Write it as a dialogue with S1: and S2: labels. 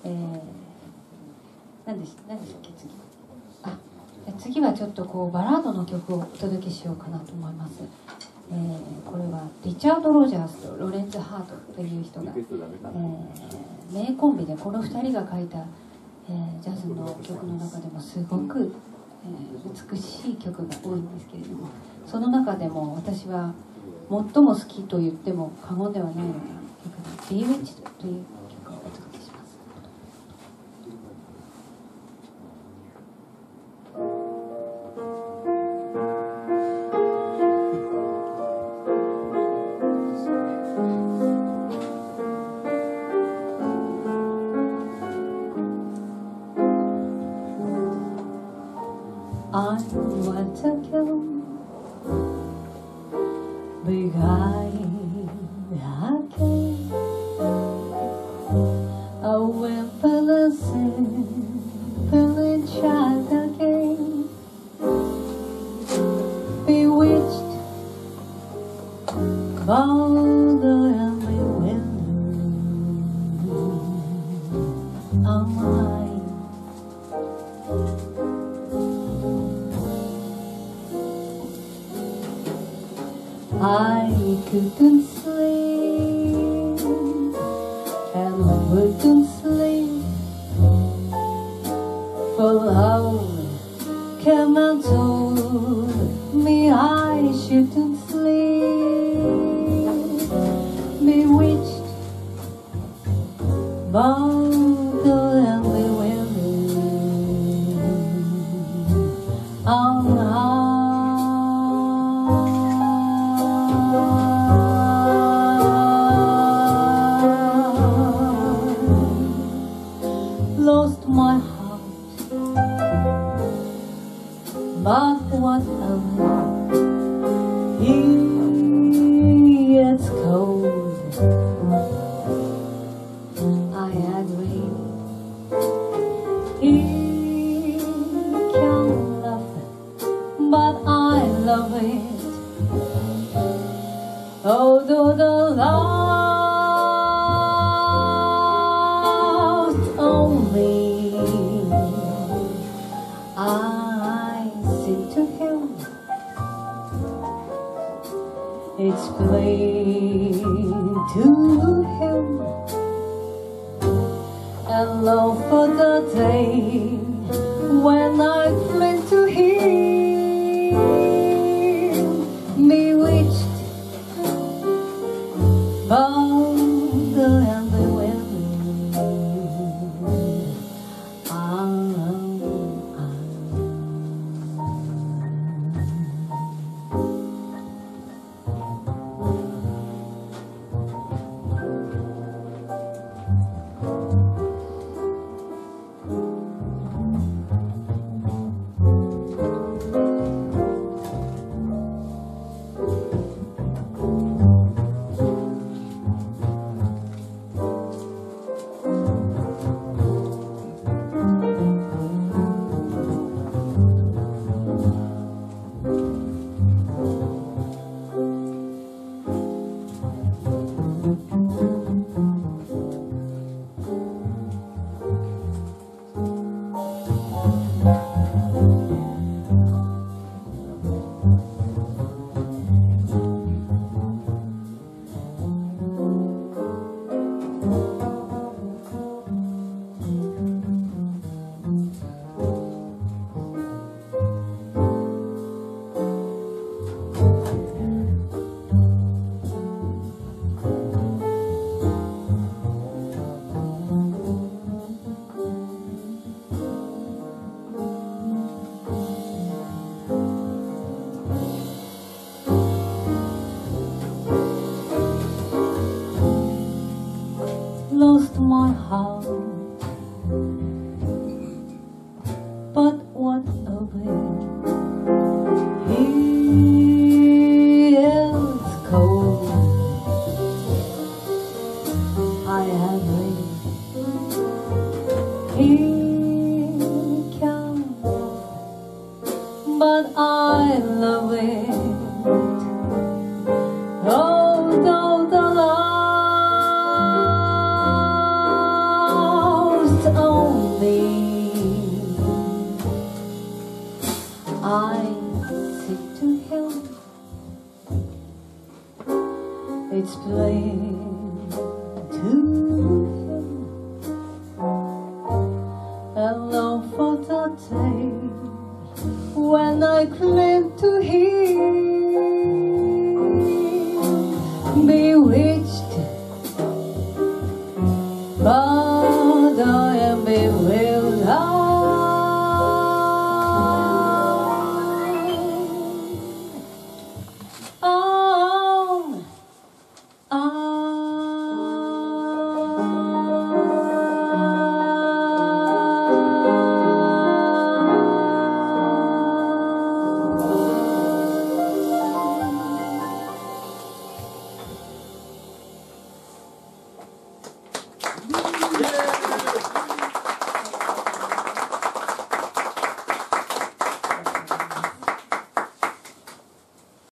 S1: 何でしたっけ次はちょっとこうバラードの曲をお届けしようかなと思います。これはリチャード・ロジャースとロレンズ・ハートという人が、名コンビで、この2人が書いた、ジャズの曲の中でもすごく、美しい曲が多いんですけれども、その中でも私は最も好きと言っても過言ではないような曲が「Bewitched」という曲をお届けします。I want to go behind again. I went for the simple child again. Bewitched by the early window of mine. I couldn't sleep and wouldn't sleep, for love came and told me I shouldn't sleep. Bewitched by the early window of mine. Lost my heart, but what a love, it's cold. I agree, he can love it, but I love it. Although the love's only I sing to him, it's plain to him, and long for the day when I cling to him. Bewitched by the early window. Lost my heart, but what of it? He is cold. I agree, he can, but I love it. Although the love's me. I said to him, it's plain to him, and long for the day when I claim to him. Bewitched, but I am bewitched.